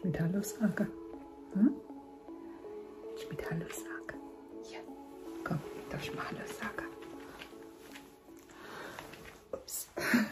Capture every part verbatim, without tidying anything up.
Ich mit Hallo sagen. Hm? Ich mit Hallo sagen. Ja, komm, darf ich mal Hallo sagen? Ups.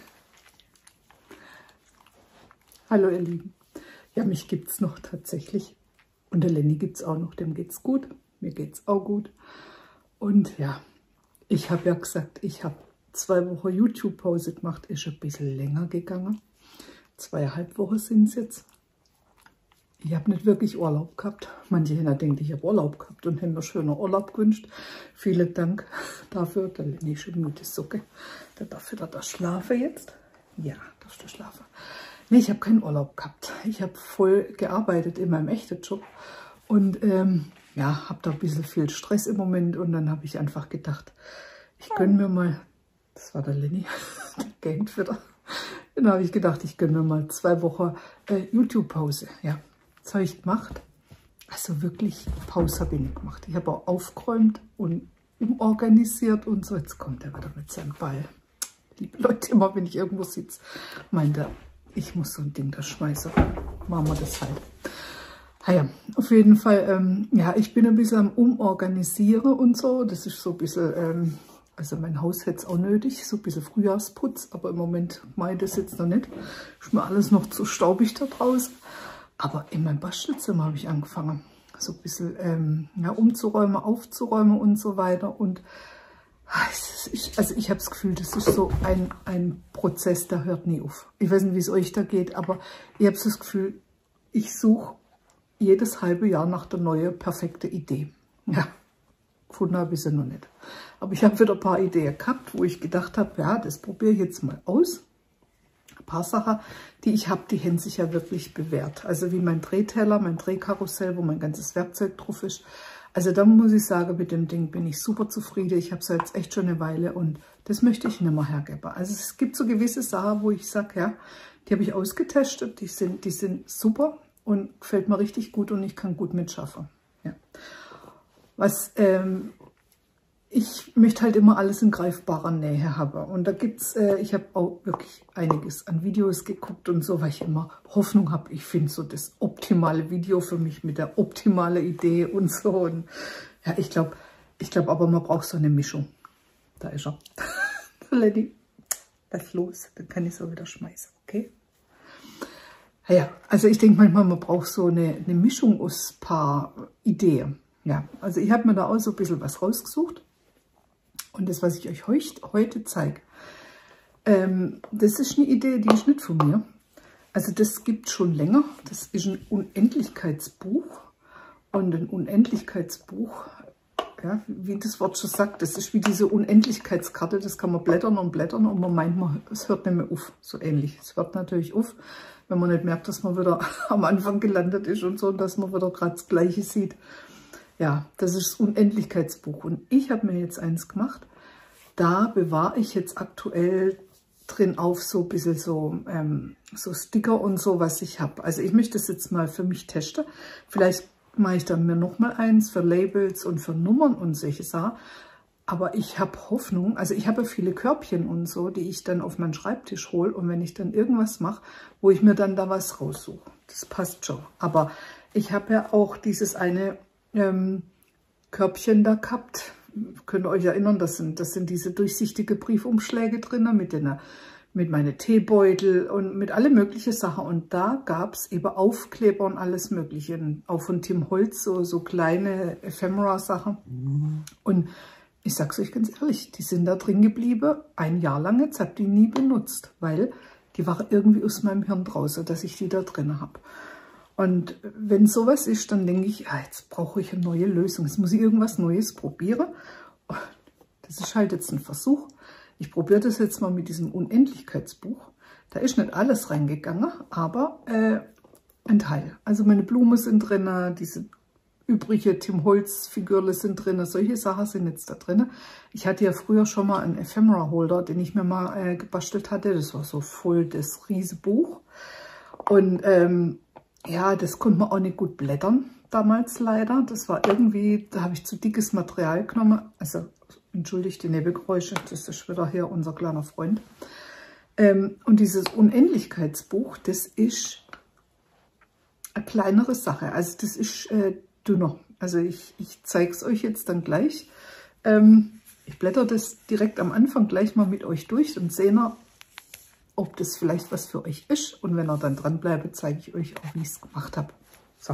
Hallo ihr Lieben. Ja, mich gibt es noch tatsächlich. Und der Lenny gibt es auch noch. Dem geht's gut. Mir geht's auch gut. Und ja, ich habe ja gesagt, ich habe zwei Wochen YouTube-Pause gemacht. Ist ein bisschen länger gegangen. Zweieinhalb Wochen sind es jetzt. Ich habe nicht wirklich Urlaub gehabt. Manche Händler denken, ich habe Urlaub gehabt und haben mir schöner Urlaub gewünscht. Vielen Dank dafür. Der Lenny ist schon müde Socke. Der darf wieder da schlafen jetzt. Ja, darfst du schlafen. Nee, ich habe keinen Urlaub gehabt. Ich habe voll gearbeitet in meinem echten Job. Und ähm, ja, habe da ein bisschen viel Stress im Moment. Und dann habe ich einfach gedacht, ich gönne mir mal, das war der Lenny, der gängt wieder. Dann habe ich gedacht, ich gönne mir mal zwei Wochen äh, YouTube-Pause. Ja, das habe ich gemacht. Also wirklich, Pause habe ich nicht gemacht. Ich habe auch aufgeräumt und umorganisiert und so. Jetzt kommt er wieder mit seinem Ball. Liebe Leute, immer wenn ich irgendwo sitze, meint er, ich muss so ein Ding da schmeißen. Machen wir das halt. Ah ja, auf jeden Fall, ähm, ja, ich bin ein bisschen am Umorganisieren und so. Das ist so ein bisschen, ähm, also mein Haus hätte es auch nötig, so ein bisschen Frühjahrsputz, aber im Moment mache ich das jetzt noch nicht. Ist mir alles noch zu staubig da draußen. Aber in meinem Bastelzimmer habe ich angefangen, so ein bisschen ähm, ja, umzuräumen, aufzuräumen und so weiter. Und ich, also ich habe das Gefühl, das ist so ein, ein Prozess, der hört nie auf. Ich weiß nicht, wie es euch da geht, aber ich habe so das Gefühl, ich suche jedes halbe Jahr nach der neuen, perfekte Idee. Ja, gefunden habe ich sie noch nicht. Aber ich habe wieder ein paar Ideen gehabt, wo ich gedacht habe, ja, das probiere ich jetzt mal aus. Ein paar Sachen, die ich habe, die haben sich ja wirklich bewährt. Also wie mein Drehteller, mein Drehkarussell, wo mein ganzes Werkzeug drauf ist. Also da muss ich sagen, mit dem Ding bin ich super zufrieden. Ich habe es jetzt echt schon eine Weile und das möchte ich nicht mehr hergeben. Also es gibt so gewisse Sachen, wo ich sage, ja, die habe ich ausgetestet, die sind, die sind super und gefällt mir richtig gut und ich kann gut mitschaffen. Ja. Was ähm, ich möchte halt immer alles in greifbarer Nähe haben. Und da gibt es, äh, ich habe auch wirklich einiges an Videos geguckt und so, weil ich immer Hoffnung habe, ich finde so das optimale Video für mich mit der optimalen Idee und so. Und ja, ich glaube, ich glaube aber, man braucht so eine Mischung. Da ist er. Lenny, lass los, dann kann ich es auch wieder schmeißen, okay? Ja, also ich denke manchmal, man braucht so eine, eine Mischung aus ein paar Ideen. Ja, also ich habe mir da auch so ein bisschen was rausgesucht. Und das, was ich euch heute zeige, ähm, das ist eine Idee, die ist nicht von mir. Also das gibt es schon länger. Das ist ein Unendlichkeitsbuch. Und ein Unendlichkeitsbuch, ja, wie das Wort schon sagt, das ist wie diese Unendlichkeitskarte. Das kann man blättern und blättern und man meint, man, es hört nicht mehr auf. So ähnlich. Es hört natürlich auf, wenn man nicht merkt, dass man wieder am Anfang gelandet ist und so, und dass man wieder gerade das Gleiche sieht. Ja, das ist das Unendlichkeitsbuch. Und ich habe mir jetzt eins gemacht. Da bewahre ich jetzt aktuell drin auf so ein bisschen so, ähm, so Sticker und so, was ich habe. Also ich möchte das jetzt mal für mich testen. Vielleicht mache ich dann mir noch mal eins für Labels und für Nummern und solche Sachen. Aber ich habe Hoffnung, also ich habe ja viele Körbchen und so, die ich dann auf meinen Schreibtisch hole. Und wenn ich dann irgendwas mache, wo ich mir dann da was raussuche. Das passt schon. Aber ich habe ja auch dieses eine Ähm, Körbchen da gehabt. Könnt ihr euch erinnern, das sind, das sind diese durchsichtige Briefumschläge drin, mit, den, mit meinen Teebeutel und mit alle möglichen Sachen. Und da gab es eben Aufkleber und alles Mögliche. Auch von Tim Holtz, so, so kleine Ephemera-Sachen. Mhm. Und ich sag's euch ganz ehrlich, die sind da drin geblieben, ein Jahr lang. Jetzt habe ich die nie benutzt, weil die waren irgendwie aus meinem Hirn draußen, dass ich die da drin habe. Und wenn sowas ist, dann denke ich, ja, jetzt brauche ich eine neue Lösung. Jetzt muss ich irgendwas Neues probieren. Das ist halt jetzt ein Versuch. Ich probiere das jetzt mal mit diesem Unendlichkeitsbuch. Da ist nicht alles reingegangen, aber äh, ein Teil. Also meine Blumen sind drin, diese übrige Tim Holtz Figürle sind drin, solche Sachen sind jetzt da drin. Ich hatte ja früher schon mal einen Ephemera Holder, den ich mir mal äh, gebastelt hatte. Das war so voll das riesige Buch. Und ähm, ja, das konnte man auch nicht gut blättern, damals leider. Das war irgendwie, da habe ich zu dickes Material genommen. Also, entschuldigt die Nebengeräusche, das ist wieder hier unser kleiner Freund. Ähm, und dieses Unendlichkeitsbuch, das ist eine kleinere Sache. Also das ist äh, dünner. Also ich, ich zeige es euch jetzt dann gleich. Ähm, ich blätter das direkt am Anfang gleich mal mit euch durch und sehe, ob das vielleicht was für euch ist. Und wenn ihr dann dran bleibt, zeige ich euch auch, wie ich es gemacht habe. So,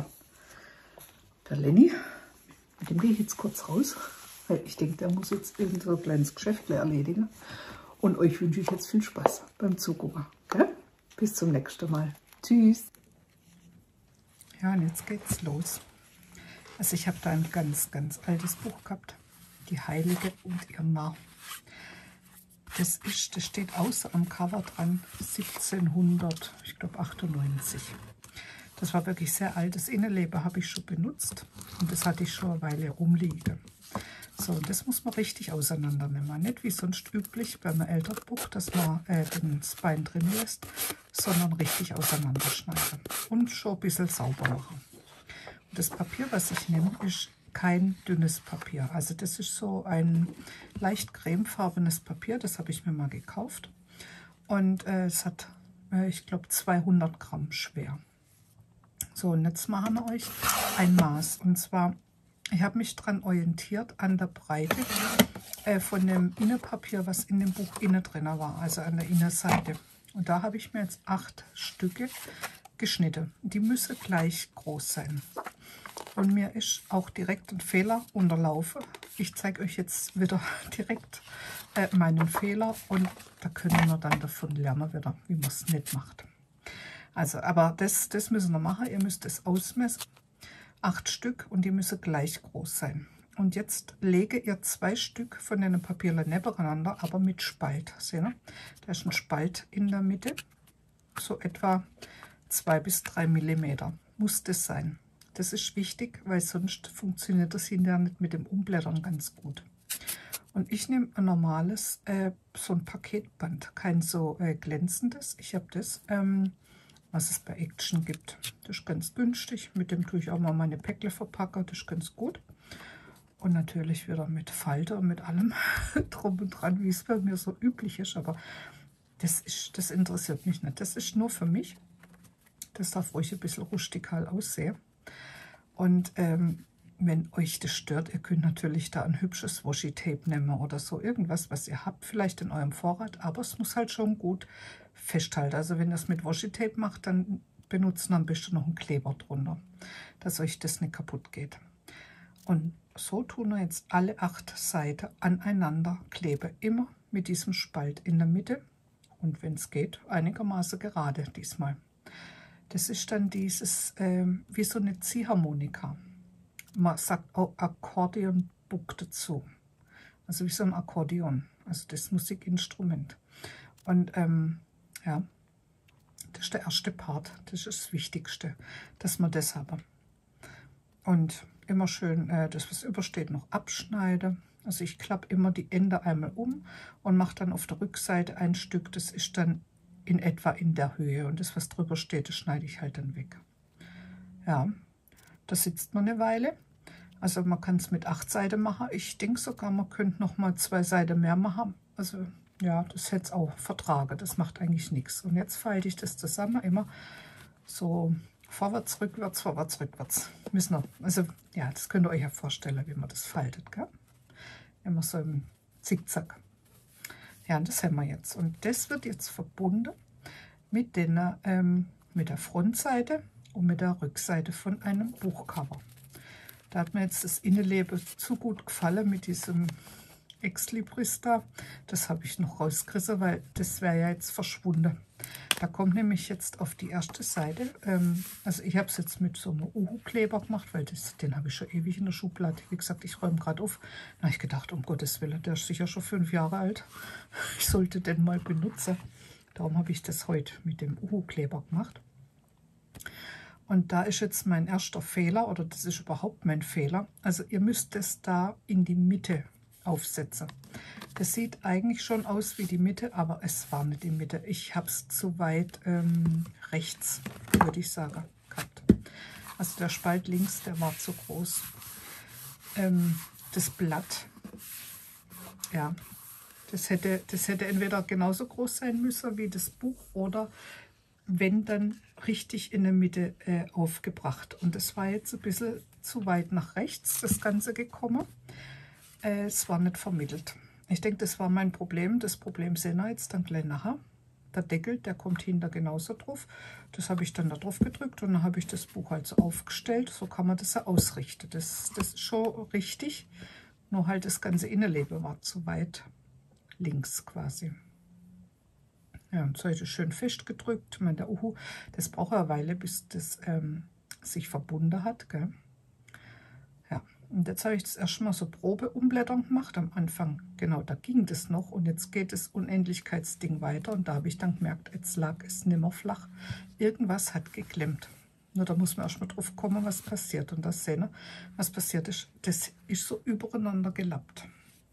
der Lenny, mit dem gehe ich jetzt kurz raus, weil ich denke, der muss jetzt irgendein kleines Geschäft erledigen. Und euch wünsche ich jetzt viel Spaß beim Zugucken. Okay? Bis zum nächsten Mal. Tschüss. Ja, und jetzt geht's los. Also ich habe da ein ganz, ganz altes Buch gehabt. Die Heilige und ihr Narr. Das, ist, das steht außer am Cover dran, siebzehnhundert, ich glaube achtundneunzig. Das war wirklich sehr alt. Das Innenleben habe ich schon benutzt und das hatte ich schon eine Weile rumliegen. So, und das muss man richtig auseinandernehmen. Nicht wie sonst üblich bei einem älteren Buch, dass man äh, den Spine drin lässt, sondern richtig auseinanderschneiden und schon ein bisschen sauber machen. Und das Papier, was ich nehme, ist kein dünnes Papier. Also das ist so ein leicht cremefarbenes Papier, das habe ich mir mal gekauft. Und äh, es hat, äh, ich glaube, zweihundert Gramm schwer. So, und jetzt machen wir euch ein Maß. Und zwar, ich habe mich daran orientiert an der Breite äh, von dem Innenpapier, was in dem Buch innen drin war, also an der Innenseite. Und da habe ich mir jetzt acht Stücke geschnitten. Die müssen gleich groß sein. Und mir ist auch direkt ein Fehler unterlaufen. Ich zeige euch jetzt wieder direkt äh, meinen Fehler und da können wir dann davon lernen wieder, wie man es nicht macht. Also, aber das, das müssen wir machen. Ihr müsst es ausmessen. Acht Stück und die müssen gleich groß sein. Und jetzt lege ihr zwei Stück von den Papierchen nebeneinander, aber mit Spalt. Seht ihr? Da ist ein Spalt in der Mitte. So etwa zwei bis drei Millimeter muss das sein. Das ist wichtig, weil sonst funktioniert das hinterher nicht mit dem Umblättern ganz gut. Und ich nehme ein normales, äh, so ein Paketband, kein so äh, glänzendes. Ich habe das, ähm, was es bei Action gibt. Das ist ganz günstig. Mit dem tue ich auch mal meine Päckle verpacken. Das ist ganz gut. Und natürlich wieder mit Falter und mit allem drum und dran, wie es bei mir so üblich ist. Aber das, ist, das interessiert mich nicht. Das ist nur für mich. Das darf ruhig ein bisschen rustikal aussehen. Und ähm, wenn euch das stört, ihr könnt natürlich da ein hübsches Washi-Tape nehmen oder so. Irgendwas, was ihr habt, vielleicht in eurem Vorrat. Aber es muss halt schon gut festhalten. Also wenn ihr es mit Washi-Tape macht, dann benutzt ihr am besten noch einen Kleber drunter, dass euch das nicht kaputt geht. Und so tun wir jetzt alle acht Seiten aneinander kleben. Immer mit diesem Spalt in der Mitte. Und wenn es geht, einigermaßen gerade diesmal. Das ist dann dieses, ähm, wie so eine Ziehharmonika. Man sagt auch Akkordeonbuch dazu. Also wie so ein Akkordeon, also das Musikinstrument. Und ähm, ja, das ist der erste Part, das ist das Wichtigste, dass man das haben. Und immer schön äh, das, was übersteht, noch abschneiden. Also ich klappe immer die Ende einmal um und mache dann auf der Rückseite ein Stück, das ist dann in etwa in der Höhe. Und das, was drüber steht, das schneide ich halt dann weg. Ja, das sitzt man eine Weile. Also man kann es mit acht Seiten machen. Ich denke sogar, man könnte noch mal zwei Seiten mehr machen. Also ja, das hätte es auch vertragen. Das macht eigentlich nichts. Und jetzt falte ich das zusammen, immer so vorwärts, rückwärts, vorwärts, rückwärts. Müssen wir, also ja, das könnt ihr euch ja vorstellen, wie man das faltet, gell? Immer so im Zickzack. Ja, und das haben wir jetzt. Und das wird jetzt verbunden mit, den, ähm, mit der Frontseite und mit der Rückseite von einem Buchcover. Da hat mir jetzt das Innenleben zu gut gefallen mit diesem Exlibris da. Das habe ich noch rausgerissen, weil das wäre ja jetzt verschwunden. Da kommt nämlich jetzt auf die erste Seite, ähm, also ich habe es jetzt mit so einem Uhu-Kleber gemacht, weil das, den habe ich schon ewig in der Schublade. Wie gesagt, ich räume gerade auf. Da habe ich gedacht, um Gottes Willen, der ist sicher schon fünf Jahre alt. Ich sollte den mal benutzen. Darum habe ich das heute mit dem Uhu-Kleber gemacht. Und da ist jetzt mein erster Fehler, oder das ist überhaupt mein Fehler. Also ihr müsst es da in die Mitte aufsetzen. Das sieht eigentlich schon aus wie die Mitte, aber es war nicht die Mitte. Ich habe es zu weit ähm, rechts, würde ich sagen, gehabt. Also der Spalt links, der war zu groß. Ähm, das Blatt, ja, das hätte, das hätte entweder genauso groß sein müssen wie das Buch oder wenn dann richtig in der Mitte äh, aufgebracht. Und es war jetzt ein bisschen zu weit nach rechts, das Ganze gekommen. Äh, es war nicht vermittelt. Ich denke, das war mein Problem. Das Problem sehen wir jetzt dann gleich nachher. Der Deckel, der kommt hinter genauso drauf. Das habe ich dann da drauf gedrückt und dann habe ich das Buch halt so aufgestellt. So kann man das ja ausrichten. Das, das ist schon richtig. Nur halt das ganze Innenleben war zu weit links quasi. Ja, und so habe ich das schön festgedrückt. Ich meine, der Uhu, das braucht eine Weile, bis das ähm, sich verbunden hat. Gell? Ja, und jetzt habe ich das erstmal so Probe-Umblättern gemacht. Am Anfang, genau, da ging das noch. Und jetzt geht das Unendlichkeitsding weiter. Und da habe ich dann gemerkt, jetzt lag es nimmer flach. Irgendwas hat geklemmt. Nur da muss man erstmal drauf kommen, was passiert. Und das sehen, was passiert ist, das ist so übereinander gelappt.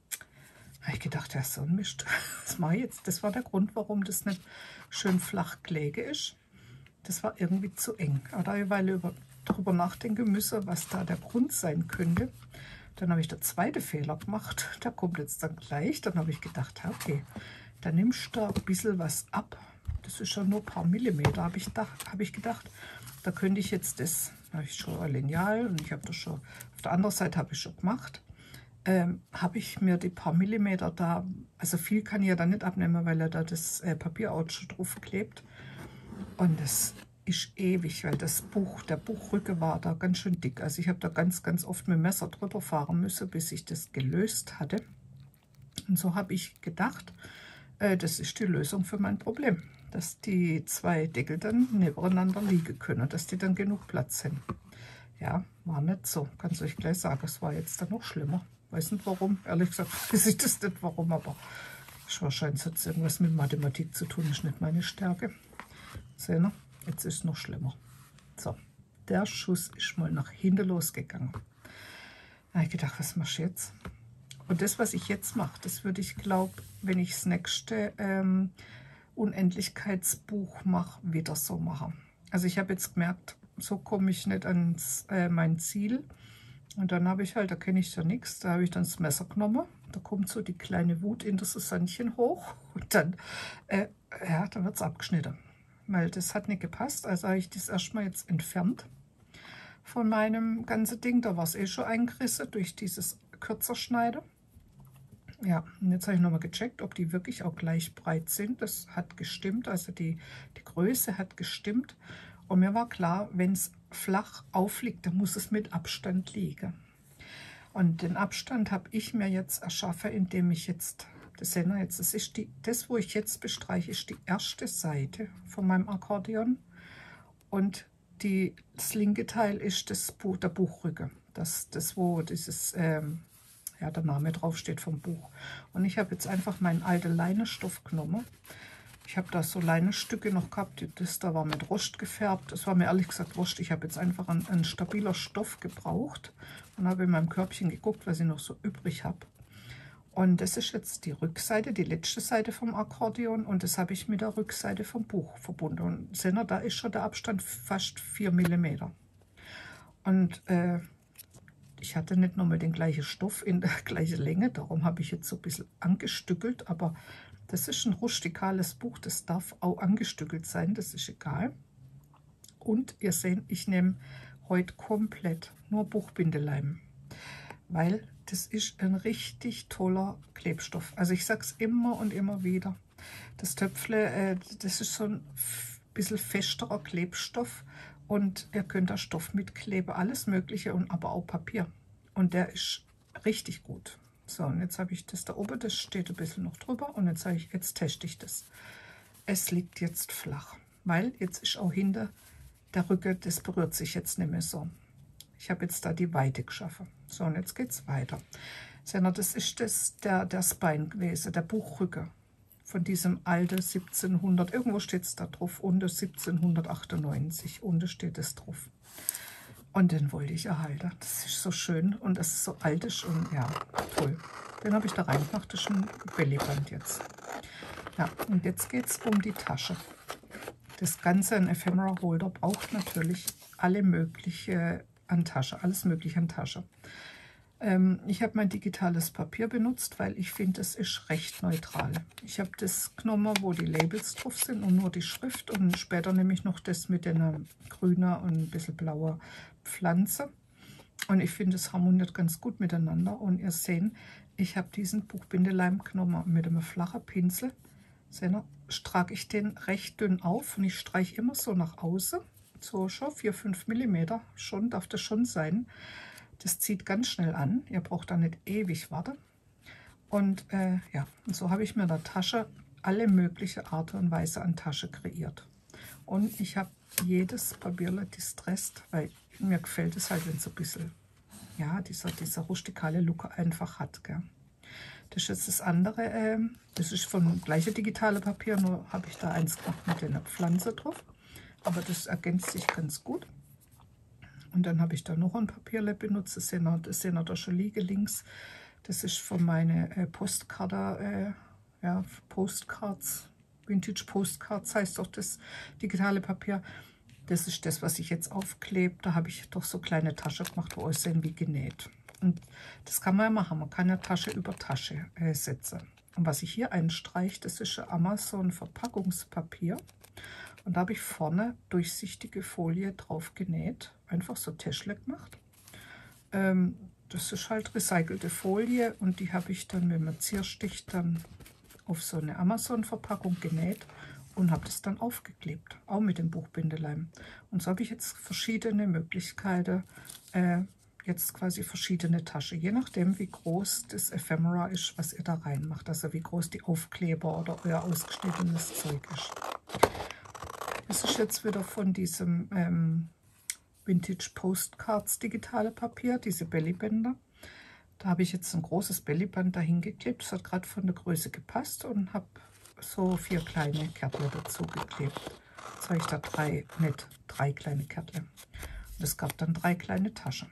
Da habe ich gedacht, ja, so ein Mist. Was mache ich jetzt? Das war der Grund, warum das nicht schön flach gelegen ist. Das war irgendwie zu eng. Aber da ich eine Weile über, darüber nachdenken müssen, was da der Grund sein könnte, dann habe ich der zweite Fehler gemacht. Der kommt jetzt dann gleich. Dann habe ich gedacht, okay, dann nimmst du da ein bisschen was ab. Das ist schon nur ein paar Millimeter, habe ich, hab ich gedacht. Da könnte ich jetzt das, da habe ich schon ein Lineal und ich habe das schon, auf der anderen Seite habe ich schon gemacht. Ähm, habe ich mir die paar Millimeter da, also viel kann ich ja da nicht abnehmen, weil er da das äh, Papier auch schon drauf klebt. Und das ist ewig, weil das Buch, der Buchrücken war da ganz schön dick. Also ich habe da ganz, ganz oft mit dem Messer drüber fahren müssen, bis ich das gelöst hatte. Und so habe ich gedacht, äh, das ist die Lösung für mein Problem. Dass die zwei Deckel dann nebeneinander liegen können, dass die dann genug Platz haben. Ja, war nicht so, kann ich euch gleich sagen. Es war jetzt dann noch schlimmer. Weiß nicht warum, ehrlich gesagt weiß ich das nicht warum, aber wahrscheinlich hat es irgendwas mit Mathematik zu tun, ist nicht meine Stärke. Seht ihr, jetzt ist es noch schlimmer. So, der Schuss ist mal nach hinten losgegangen. Da habe ich gedacht, was machst du jetzt? Und das, was ich jetzt mache, das würde ich, glaube, wenn ich das nächste ähm, Unendlichkeitsbuch mache, wieder so machen. Also ich habe jetzt gemerkt, so komme ich nicht ans äh, mein Ziel. Und dann habe ich halt, da kenne ich ja nichts, da habe ich dann das Messer genommen. Da kommt so die kleine Wut in das Susanchen hoch und dann, äh, ja, dann wird es abgeschnitten. Weil das hat nicht gepasst, also habe ich das erstmal jetzt entfernt von meinem ganzen Ding. Da war es eh schon eingerissen durch dieses Kürzerschneiden. Ja, und jetzt habe ich nochmal gecheckt, ob die wirklich auch gleich breit sind. Das hat gestimmt, also die, die Größe hat gestimmt. Und mir war klar, wenn es flach aufliegt, dann muss es mit Abstand liegen. Und den Abstand habe ich mir jetzt erschaffen, indem ich jetzt, das sehen wir jetzt, das ist die, das, wo ich jetzt bestreiche, ist die erste Seite von meinem Akkordeon. Und die, das linke Teil ist das Buch, der Buchrücken. Das, das, wo dieses, ähm, ja, der Name draufsteht vom Buch. Und ich habe jetzt einfach meinen alten Leinenstoff genommen. Ich habe da so Leinenstücke noch gehabt, das da war mit Rost gefärbt. Das war mir ehrlich gesagt wurscht. Ich habe jetzt einfach einen, einen stabiler Stoff gebraucht und habe in meinem Körbchen geguckt, was ich noch so übrig habe. Und das ist jetzt die Rückseite, die letzte Seite vom Akkordeon und das habe ich mit der Rückseite vom Buch verbunden. Und seht ihr, da ist schon der Abstand fast vier Millimeter. Und äh, ich hatte nicht nochmal den gleichen Stoff in der gleichen Länge, darum habe ich jetzt so ein bisschen angestückelt, aber das ist ein rustikales Buch, das darf auch angestückelt sein, das ist egal. Und ihr seht, ich nehme heute komplett nur Buchbindeleim, weil das ist ein richtig toller Klebstoff. Also ich sage es immer und immer wieder, das Töpfle, äh, das ist so ein bisschen festerer Klebstoff und ihr könnt da Stoff mitkleben, alles mögliche, und aber auch Papier. Und der ist richtig gut. So, und jetzt habe ich das da oben, das steht ein bisschen noch drüber. Und jetzt sage ich, jetzt teste ich das. Es liegt jetzt flach, weil jetzt ist auch hinter der Rücken, das berührt sich jetzt nicht mehr so. Ich habe jetzt da die Weite geschaffen. So, und jetzt geht es weiter. Das ist das, der, der Spine gewesen, der Buchrücken von diesem alten siebzehnhundert, irgendwo steht es da drauf, unter siebzehnhundertachtundneunzig, unten steht es drauf. Und den wollte ich erhalten. Das ist so schön und das ist so alt ist und ja, toll. Den habe ich da reingemacht, das ist ein Bellyband jetzt. Ja, und jetzt geht es um die Tasche. Das Ganze, ein Ephemera Holder, braucht natürlich alle mögliche an Tasche, alles mögliche an Tasche. Ähm, ich habe mein digitales Papier benutzt, weil ich finde, es ist recht neutral. Ich habe das genommen, wo die Labels drauf sind und nur die Schrift, und später nehme ich noch das mit einer grüner und ein bisschen blauer Pflanze. Und ich finde, es harmoniert ganz gut miteinander. Und ihr seht, ich habe diesen Buchbindeleim genommen mit einem flachen Pinsel. Seht ihr, strage ich den recht dünn auf und ich streiche immer so nach außen. So schon vier, fünf Millimeter, schon darf das schon sein. Das zieht ganz schnell an. Ihr braucht da nicht ewig warten. Und äh, ja, und so habe ich mir in der Tasche alle mögliche Art und Weise an Tasche kreiert. Und ich habe jedes Papierle distressed, weil mir gefällt es halt, wenn es so ein bisschen, ja, dieser, dieser rustikale Look einfach hat. Gell. Das ist jetzt das andere, äh, das ist von gleiche digitale Papier, nur habe ich da eins gemacht mit einer Pflanze drauf. Aber das ergänzt sich ganz gut. Und dann habe ich da noch ein Papierle benutzt, das sehen wir da schon liegen links. Das ist von meinen äh, Postkarte, äh, ja, Postcards, Vintage Postcards heißt doch das digitale Papier. Das ist das, was ich jetzt aufklebe. Da habe ich doch so kleine Tasche gemacht, wo aussehen wie genäht. Und das kann man ja machen. Man kann ja Tasche über Tasche äh, setzen. Und was ich hier einstreiche, das ist ein Amazon Verpackungspapier. Und da habe ich vorne durchsichtige Folie drauf genäht. Einfach so Täschle gemacht. Ähm, das ist halt recycelte Folie und die habe ich dann mit einem Zierstich dann auf so eine Amazon-Verpackung genäht und habe das dann aufgeklebt, auch mit dem Buchbindeleim. Und so habe ich jetzt verschiedene Möglichkeiten, äh, jetzt quasi verschiedene Taschen, je nachdem wie groß das Ephemera ist, was ihr da reinmacht, also wie groß die Aufkleber oder euer ausgeschnittenes Zeug ist. Das ist jetzt wieder von diesem ähm, Vintage Postcards digitale Papier, diese Bellybänder. Da habe ich jetzt ein großes Bellyband dahin geklebt. Das hat gerade von der Größe gepasst und habe so vier kleine Kärtchen dazu geklebt. Jetzt habe ich da drei, nicht drei kleine Kärtchen. Und es gab dann drei kleine Taschen.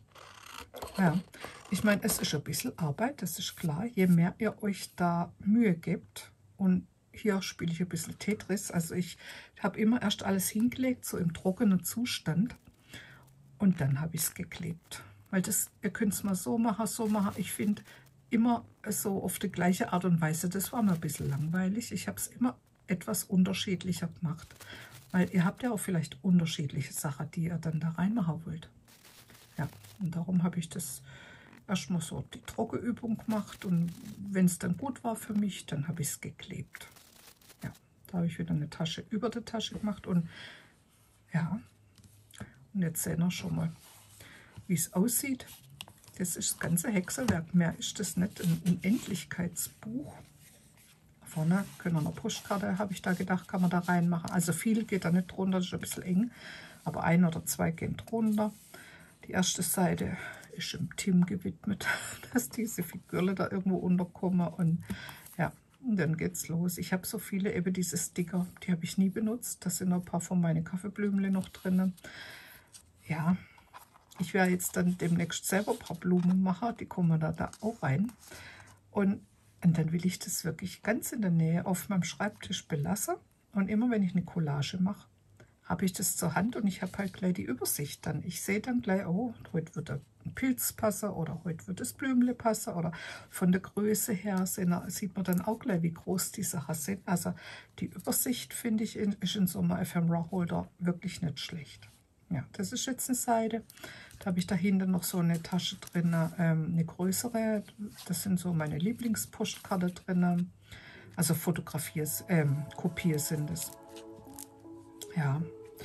Ja, ich meine, es ist ein bisschen Arbeit, das ist klar. Je mehr ihr euch da Mühe gebt, und hier spiele ich ein bisschen Tetris, also ich habe immer erst alles hingelegt, so im trockenen Zustand. Und dann habe ich es geklebt. Weil das, ihr könnt es mal so machen, so machen. Ich finde immer so auf die gleiche Art und Weise, das war mir ein bisschen langweilig. Ich habe es immer etwas unterschiedlicher gemacht. Weil ihr habt ja auch vielleicht unterschiedliche Sachen, die ihr dann da reinmachen wollt. Ja, und darum habe ich das erstmal so die Trockenübung gemacht. Und wenn es dann gut war für mich, dann habe ich es geklebt. Ja, da habe ich wieder eine Tasche über der Tasche gemacht. Und ja, und jetzt sehen wir schon mal, wie es aussieht. Das ist das ganze Hexenwerk. Mehr ist das nicht. Ein Unendlichkeitsbuch. Vorne können wir eine Postkarte, habe ich da gedacht, kann man da reinmachen. Also viel geht da nicht drunter, das ist ein bisschen eng. Aber ein oder zwei gehen drunter. Die erste Seite ist dem Tim gewidmet, dass diese Figürle da irgendwo unterkommen. Und ja, und dann geht's los. Ich habe so viele, eben diese Sticker, die habe ich nie benutzt. Da sind noch ein paar von meinen Kaffeeblümchen noch drinnen. Ja, ich werde jetzt dann demnächst selber ein paar Blumen machen, die kommen da, da auch rein. Und, und dann will ich das wirklich ganz in der Nähe auf meinem Schreibtisch belassen. Und immer wenn ich eine Collage mache, habe ich das zur Hand und ich habe halt gleich die Übersicht dann. Ich sehe dann gleich, oh, heute wird ein Pilz passen oder heute wird das Blümle passen oder von der Größe her sieht man dann auch gleich, wie groß die Sachen sind. Also die Übersicht, finde ich, ist in so einem Ephemera Holder wirklich nicht schlecht. Ja, das ist jetzt eine Seite. Da habe ich dahinter noch so eine Tasche drin, ähm, eine größere. Das sind so meine Lieblingspostkarte drin. Also Fotografies, ähm, Kopie sind es. Ja.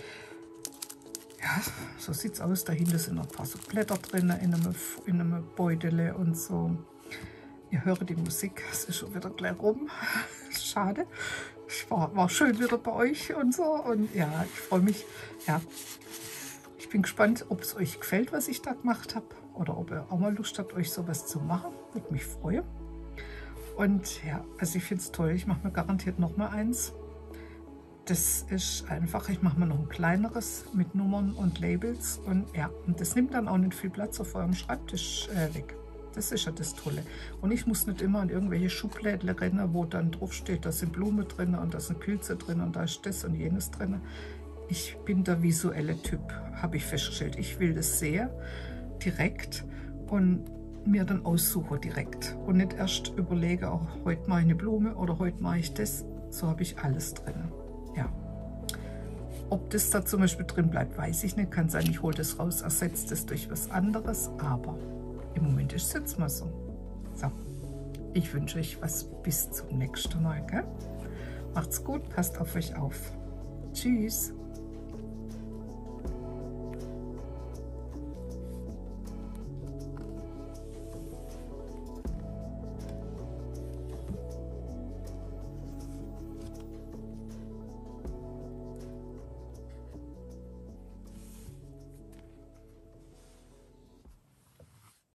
Ja, so sieht es aus. Dahinter sind noch ein paar so Blätter drin in einem, in einem Beutel und so. Ihr hört die Musik, es ist schon wieder gleich rum. Schade. Ich war, war schön wieder bei euch und so. Und ja, ich freue mich. Ja. Ich bin gespannt, ob es euch gefällt, was ich da gemacht habe. Oder ob ihr auch mal Lust habt, euch sowas zu machen. Würde mich freuen. Und ja, also ich finde es toll. Ich mache mir garantiert noch mal eins. Das ist einfach, ich mache mir noch ein kleineres mit Nummern und Labels. Und ja, und das nimmt dann auch nicht viel Platz auf eurem Schreibtisch äh, weg. Das ist ja das Tolle. Und ich muss nicht immer in irgendwelche Schubläden rennen, wo dann drauf steht, da sind Blumen drin und da sind Pilze drin und da ist das und jenes drin. Ich bin der visuelle Typ, habe ich festgestellt. Ich will das sehr direkt und mir dann aussuche direkt und nicht erst überlege, oh, heute mache ich eine Blume oder heute mache ich das. So habe ich alles drin. Ja. Ob das da zum Beispiel drin bleibt, weiß ich nicht. Kann sein, ich hole das raus, ersetze das durch was anderes. Aber im Moment ist es jetzt mal so. So, ich wünsche euch was bis zum nächsten Mal. Gell? Macht's gut, passt auf euch auf. Tschüss.